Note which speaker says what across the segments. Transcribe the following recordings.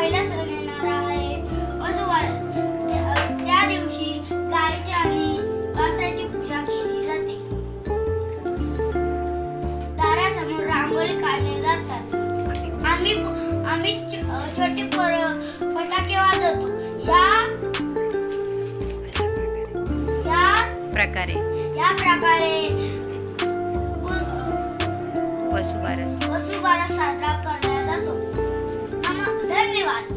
Speaker 1: पहिला सण येणार आहे. त्या दिवशी गायची आणि वासराची पूजा केली जाते. दारासमोर रांगोळी काढले जातात. आम्ही छोटे फटाके वाजवतो. या प्रकारे वसुबारस साजरा केला जातो. धन्यवाद.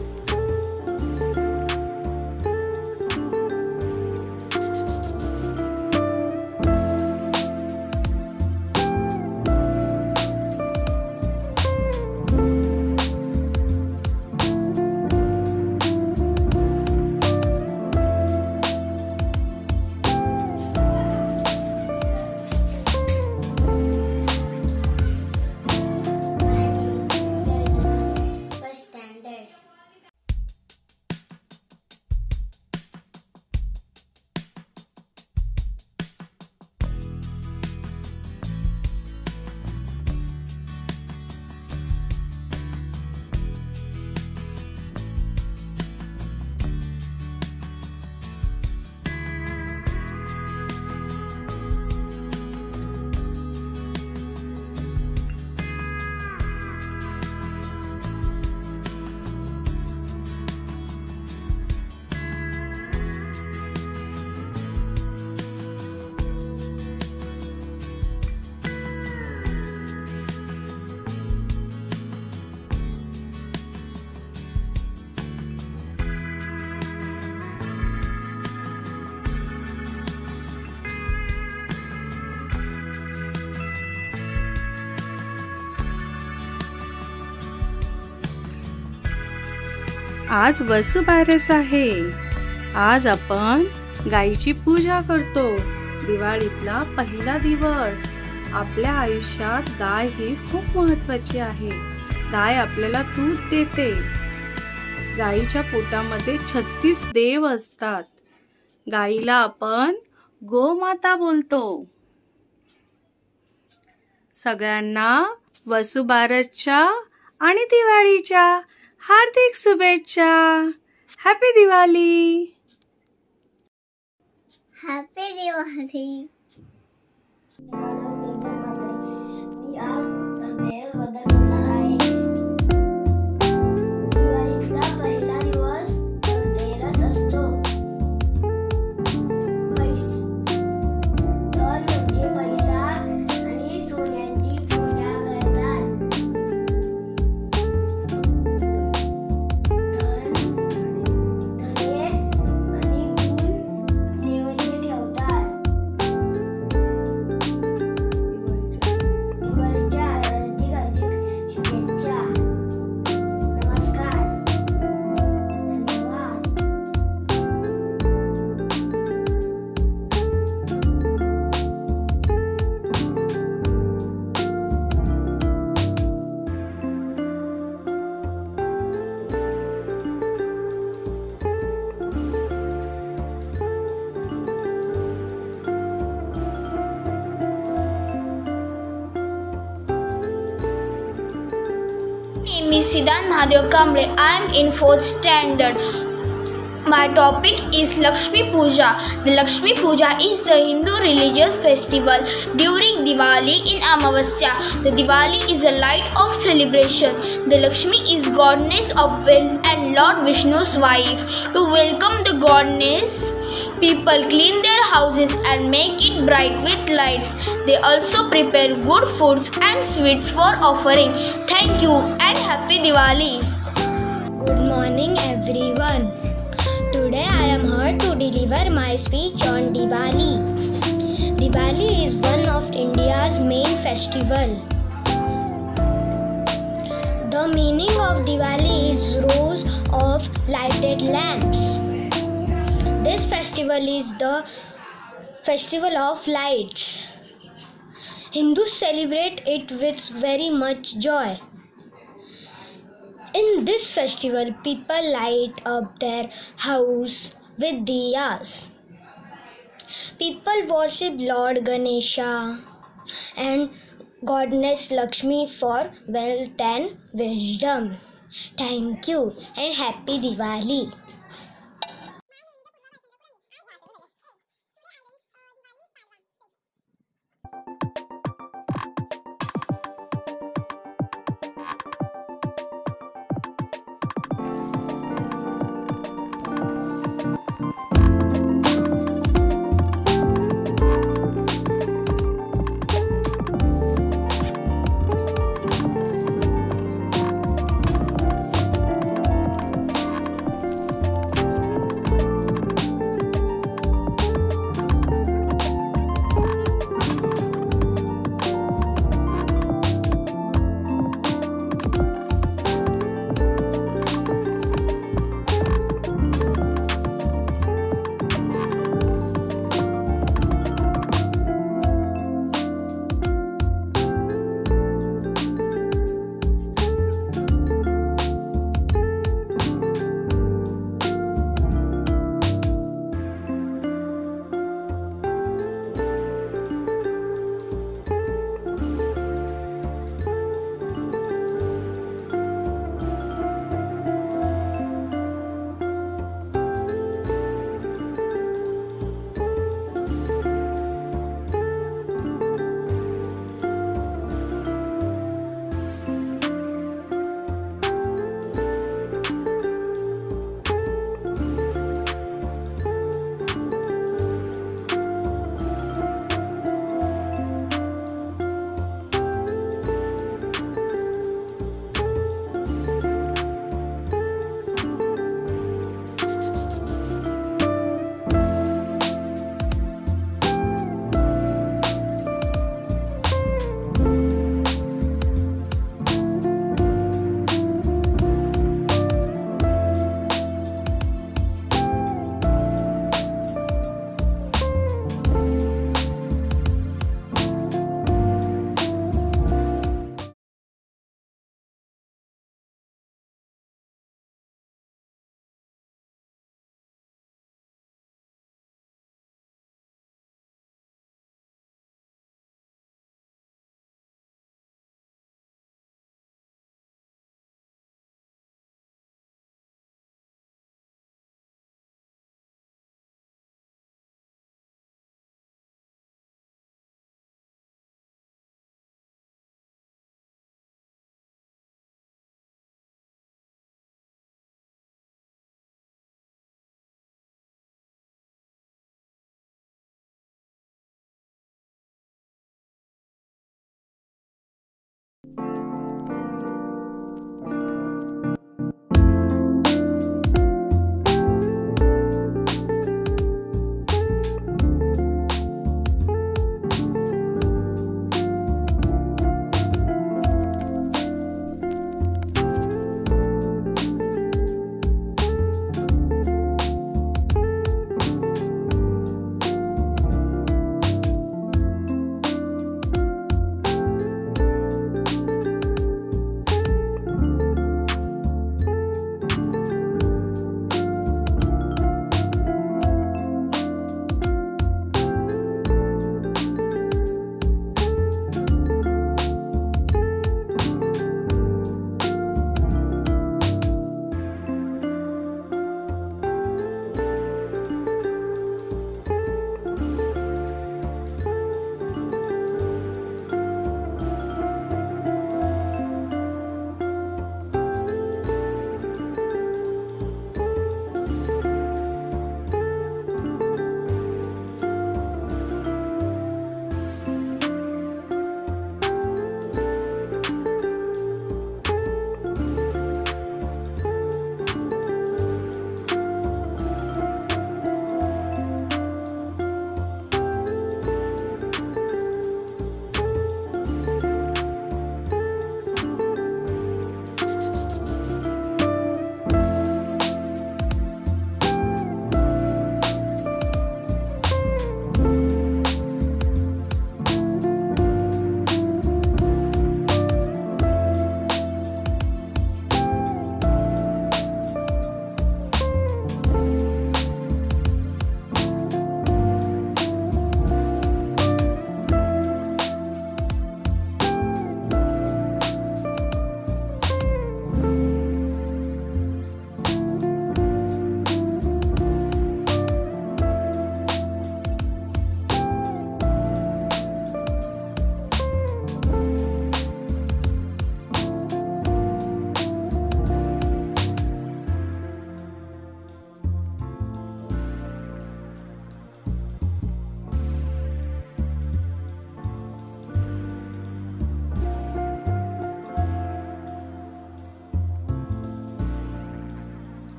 Speaker 2: आज वसुबारस आहे. आज आपण गायीची पूजा करतो. दिवाळीतला पहिला दिवस. आपल्या आयुष्यात गाय ही खूप महत्त्वाची आहे. गाय आपल्याला दूध देते. गायीच्या पोटामध्ये 36 देव असतात. गायीला आपण गोमाता बोलतो. सगळ्यांना वसुबारसच्या आणि दिवाळीच्या हार्दिक शुभेच्छा. हॅपी दिवाळी.
Speaker 1: हॅपी दिवाळी. दिवाळीतला पहिला दिवस धनतेरस असतो. तर म्हणजे पैसा आणि सोन्याची पूजा करतात.
Speaker 3: name is Siddhant Mahadev Kamble. I am in 4th standard. My topic is Lakshmi Puja. The Lakshmi Puja is the Hindu religious festival during Diwali in Amavasya. The Diwali is a light of celebration. The Lakshmi is goddess of wealth and Lord Vishnu's wife. To welcome the goddess, people clean their houses and make it bright with lights. They also prepare good foods and sweets for offering. Thank you and happy Diwali.
Speaker 4: Good morning everyone. Today I am here to deliver my speech on Diwali. Diwali is one of India's main festival. The meaning of Diwali is rows of lighted lamps. This festival is the festival of lights. Hindus celebrate it with very much joy. In this festival, people light up their house with diyas. People worship Lord Ganesha and Goddess Lakshmi for wealth and wisdom. Thank you and happy Diwali.